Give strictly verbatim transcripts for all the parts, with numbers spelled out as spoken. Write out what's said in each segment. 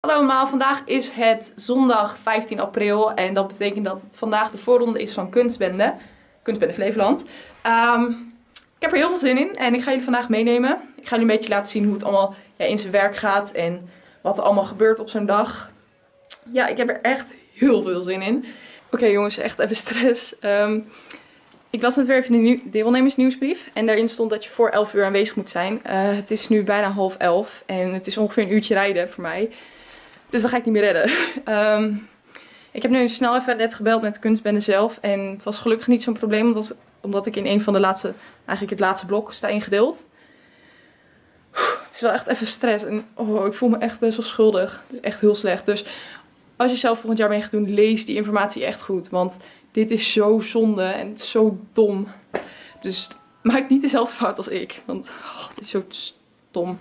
Hallo allemaal, vandaag is het zondag vijftien april en dat betekent dat het vandaag de voorronde is van Kunstbende, Kunstbende Flevoland. Um, ik heb er heel veel zin in en ik ga jullie vandaag meenemen. Ik ga jullie een beetje laten zien hoe het allemaal ja, in zijn werk gaat en wat er allemaal gebeurt op zo'n dag. Ja, ik heb er echt heel veel zin in. Oké okay, jongens, echt even stress. Um, ik las net weer even de deelnemersnieuwsbrief en daarin stond dat je voor elf uur aanwezig moet zijn. Uh, het is nu bijna half elf en het is ongeveer een uurtje rijden voor mij. Dus dat ga ik niet meer redden. Um, ik heb nu snel even net gebeld met de Kunstbende zelf. En het was gelukkig niet zo'n probleem. Omdat, omdat ik in een van de laatste, eigenlijk het laatste blok sta ingedeeld. Het is wel echt even stress. En oh, ik voel me echt best wel schuldig. Het is echt heel slecht. Dus als je zelf volgend jaar mee gaat doen, lees die informatie echt goed. Want dit is zo zonde en het is zo dom. Dus maak niet dezelfde fout als ik. Want oh, het is zo stom.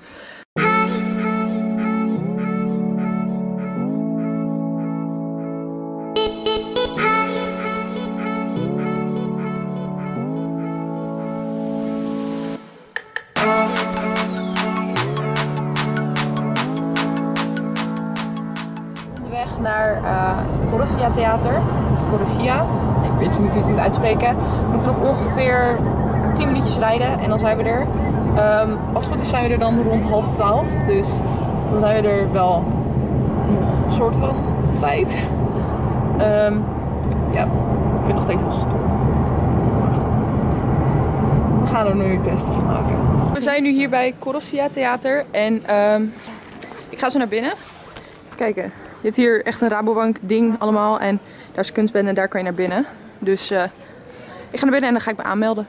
Naar uh, Corussia Theater, of Corussia, ik weet niet hoe ik het moet uitspreken. We moeten nog ongeveer tien minuutjes rijden en dan zijn we er. Um, als het goed is zijn we er dan rond half twaalf, dus dan zijn we er wel nog een soort van tijd. Um, ja, ik vind het nog steeds heel stom. We gaan er nu het beste van maken. We zijn nu hier bij Corussia Theater en um, ik ga zo naar binnen. Kijken. Je hebt hier echt een Rabobank ding allemaal en daar is Kunstbende en daar kan je naar binnen. Dus uh, ik ga naar binnen en dan ga ik me aanmelden.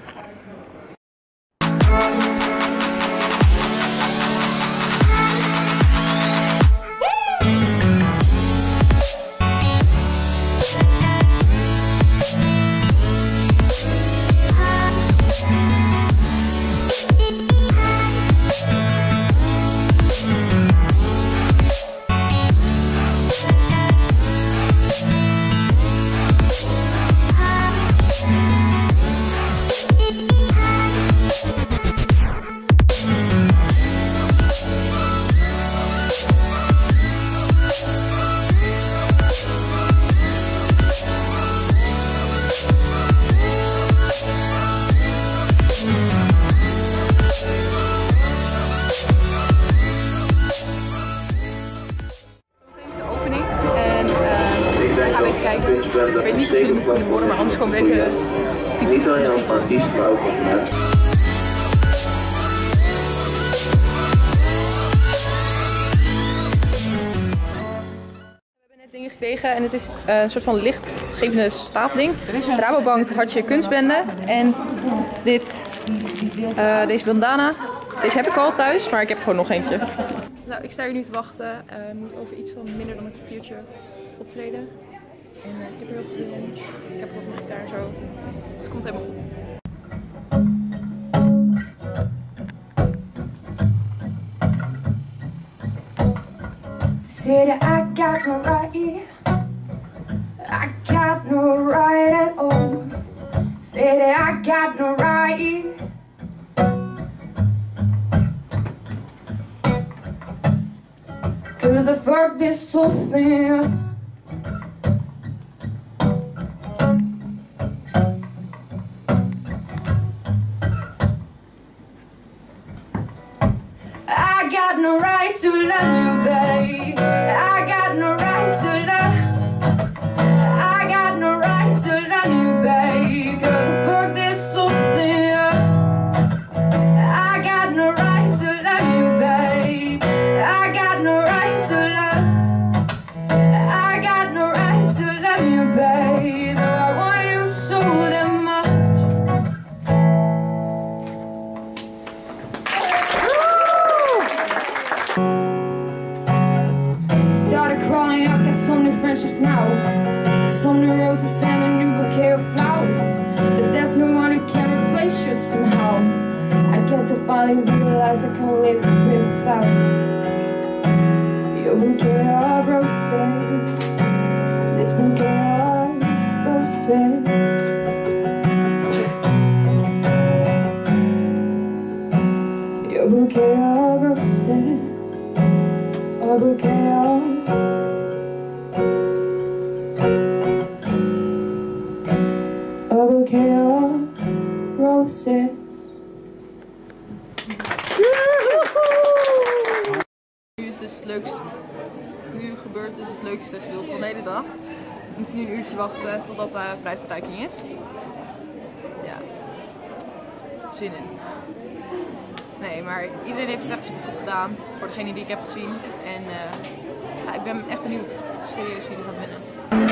Ik weet niet of jullie me kunnen horen, maar anders komen we even de titel. We hebben net dingen gekregen en het is uh, een soort van lichtgevende staafding. Rabobank hartje Kunstbende en dit, uh, deze bandana. Deze heb ik al thuis, maar ik heb gewoon nog eentje. Nou, ik sta hier nu te wachten. Uh, ik moet over iets van minder dan een kwartiertje optreden. En uh, ik heb er heel veel zin in. Ik heb pas mijn gitaar en zo. Dus het komt helemaal goed. Said I got no right. I got no right at all. Said I got no right. Cause I fucked this whole thing. I got no right to love you, babe. I got no right to love. I got no right to love you, babe. Cause I fucked this whole thing up. I got no right to love you, babe. I got no right to love. I got no right to love you, babe. I want you so damn much. Crawling, I've got so many friendships now. So many roses and a new bouquet of flowers. But there's no one who can replace you somehow. I guess I finally realized I can't live without your bouquet of roses. This bouquet of roses. Your bouquet of roses. A bouquet of Nu gebeurt dus het leukste gedeelte van de hele dag. We moeten nu een uurtje wachten totdat de prijsuitreiking is. Ja, zin in. Nee, maar iedereen heeft het echt super goed gedaan. Voor degene die ik heb gezien. En uh, ja, ik ben echt benieuwd serieus wie er gaat winnen.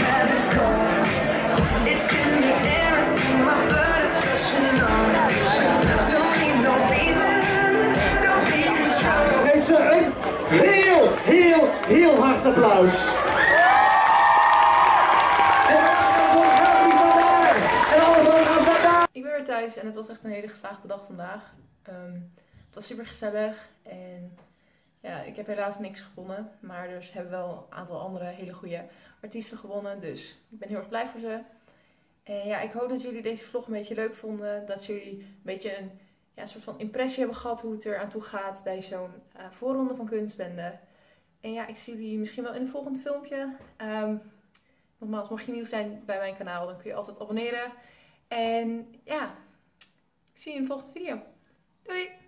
Geef ze een heel, heel, heel hard applaus. En alle fotografen staan daar. En alle fotografen staan daar. Ik ben weer thuis en het was echt een hele geslaagde dag vandaag. Um, het was super gezellig en ja, ik heb helaas niks gewonnen. Maar dus hebben wel een aantal andere hele goede artiesten gewonnen. Dus ik ben heel erg blij voor ze. En ja, ik hoop dat jullie deze vlog een beetje leuk vonden. Dat jullie een beetje een ja, soort van impressie hebben gehad hoe het er aan toe gaat bij zo'n uh, voorronde van Kunstbende. En ja, ik zie jullie misschien wel in het volgende filmpje. Um, nogmaals, mocht je nieuw zijn bij mijn kanaal, dan kun je altijd abonneren. En ja, ik zie je in de volgende video. Doei!